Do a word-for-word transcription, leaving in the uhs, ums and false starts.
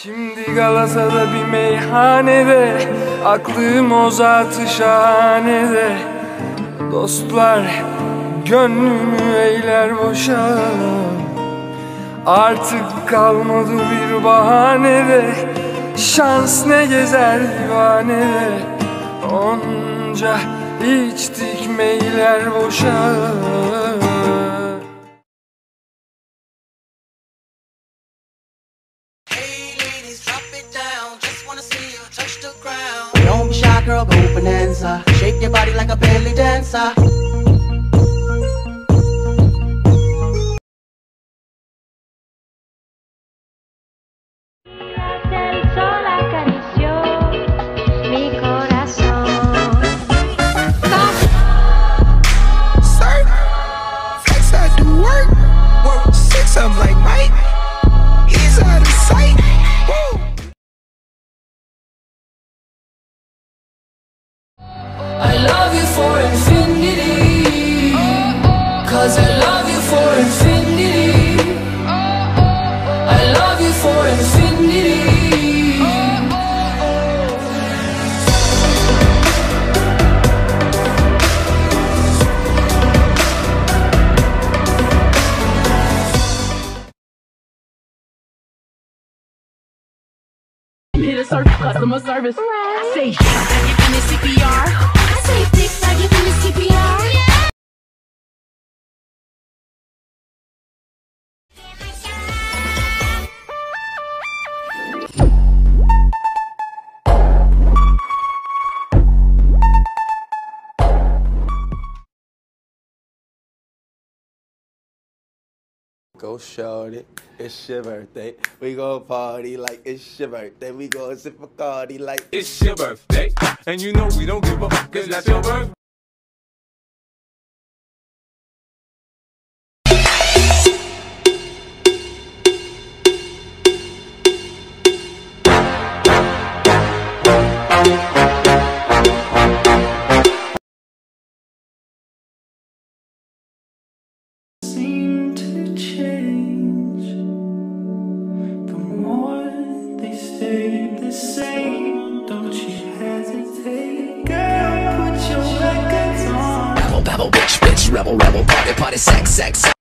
Şimdi Galata'da bir meyhanede, aklım o zat-ı şahanede. Dostlar gönlümü eyler boşa, artık kalmadı bir bahanede. Şans ne gezer divanede, onca içtik meyler boşa. Don't be shy, girl, go bonanza. Shake your body like a belly dancer. El sol acarició mi corazón. Sir, flex I do work. Work six, I'm like Mike. He's out of sight. Woo. I love you for infinity, cause I love you for infinity. I love you for infinity. Hit a search, customer service. I say, shit, I give me C P R. I say dicks, I give him the C P R. Go shorty, it's your birthday. We go party like it's your birthday. We go sip a Bacardi like It's your birthday, and you know we don't give a fuck, cause that's your birthday. Seem to change. The more they stay the same. Don't you hesitate, girl, put your records on. Babble, babble, bitch, bitch, rebel, rebel, party, party, sex, sex.